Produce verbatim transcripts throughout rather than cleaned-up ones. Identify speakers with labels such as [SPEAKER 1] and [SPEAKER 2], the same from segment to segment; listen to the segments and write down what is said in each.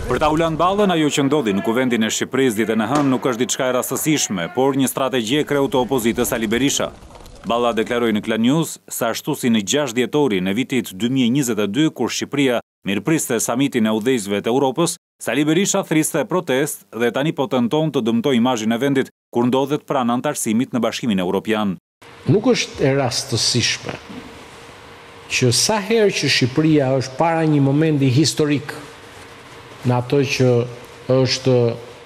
[SPEAKER 1] Për ta ulan ballën, ajo që ndodhi në kuvendin e Shqipërisë ditën e hënë nuk është diçka e rastësishme, por një strategji e kreu të opozitës Ali Berisha. Balla deklaroi në Klan News se ashtu si në gjashtë dhjetorin e vitit dy mijë e njëzet e dy, kur Shqipëria mirëpriste samitin e udhëheqësve të Europës, se Ali Berisha thriste protest dhe tani po tenton të dëmtojë imazhin e vendit kur ndodhet pranë antarësimit në Bashkimin Evropian.
[SPEAKER 2] Nuk është e rastësishme që sa herë që Shqipëria është para një momenti historik në ato që është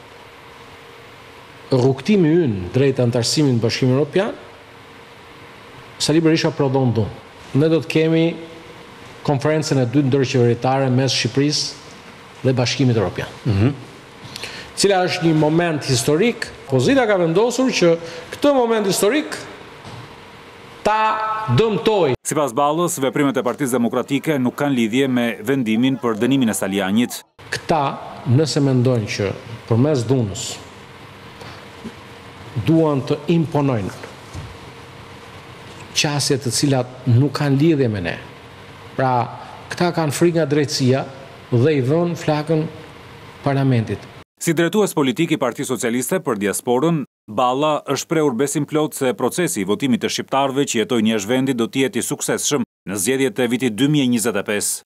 [SPEAKER 2] rrugtimi ynë drejt antarësimit në Bashkimin Evropian, Ali Berisha prodhon dhunë. Ne do të kemi konferencën e dytë ndërqeveritare mes Shqipërisë dhe Bashkimit Evropian. Mm-hmm. Cila është një moment historik, opozita ka vendosur që këtë moment historik ta dëmtoj.
[SPEAKER 1] Sipas Ballës, veprimet e Partisë Demokratike nuk kanë lidhje me vendimin për dënimin e Salianit.
[SPEAKER 2] Këta, nëse mendojnë që përmes dhunës duan të imponojnë qasje të cilat nuk kanë lidhje me ne. Pra, këta kanë frikë nga drejtësia dhe i vënë flakën parlamentit.
[SPEAKER 1] Si drejtues politik i Partisë Socialiste për diasporën, Balla është prehur besim plot se procesi i votimit të shqiptarëve që jetojnë jashtë vendit do të jetë i suksesshëm në zgjedhjet e vitit dy mijë e njëzet e pesë.